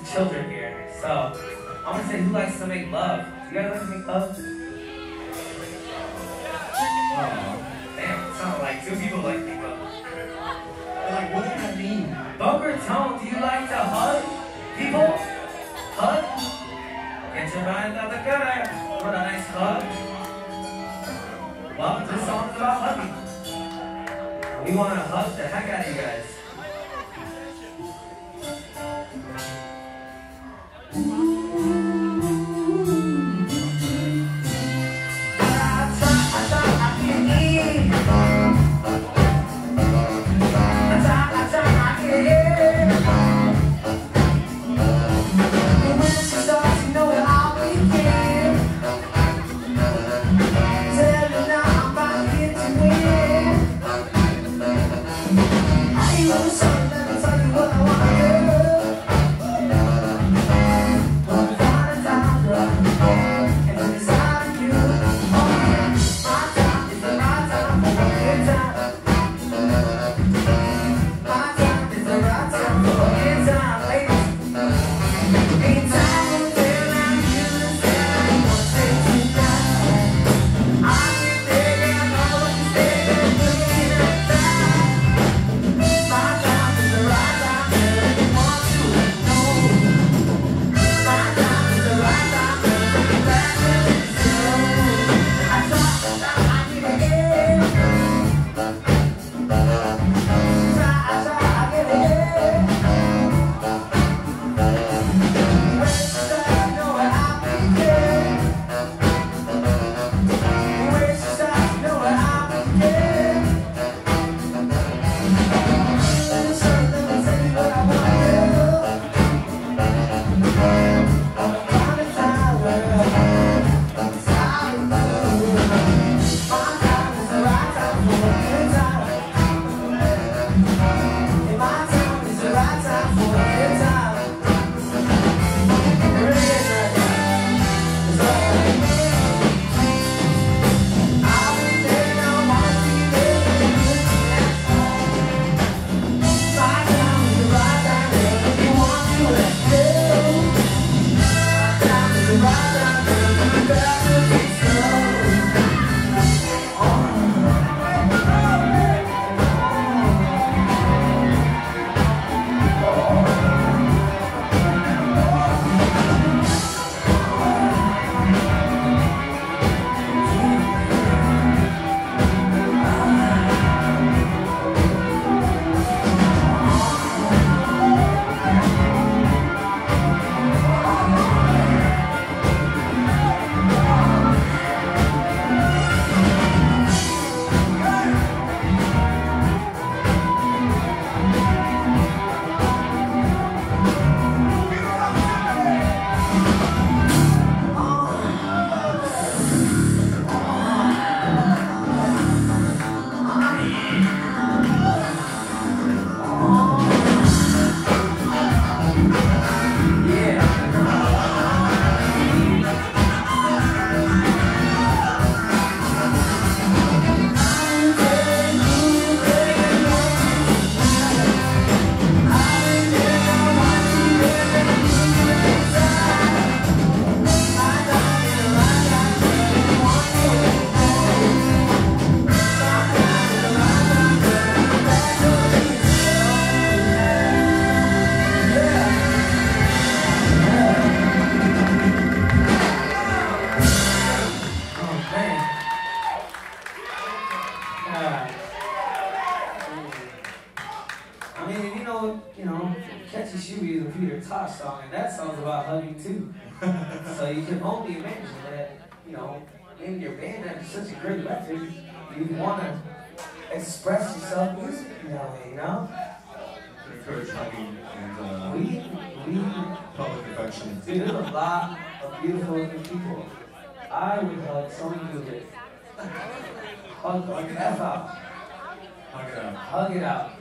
children here. So I'm gonna say, who likes to make love? You guys like to make love? Damn, it sounded like two people like to make love. Like, what does that mean? Boca Raton, do you like to hug people? Hug? Get your mind out the gutter. What a nice hug. Well, this song's about hugging. We want to hug the heck out of you guys. Catchy Shoe is a Peter Tosh song, and that song's about hugging too. So you can only imagine that, maybe your band has such a great record, you want to express yourself musically that way, Encourage hugging and we public affection. Dude, there's a lot of beautiful looking people. I would hug someone who did. Hug the F out. Hug it out. Hug it out.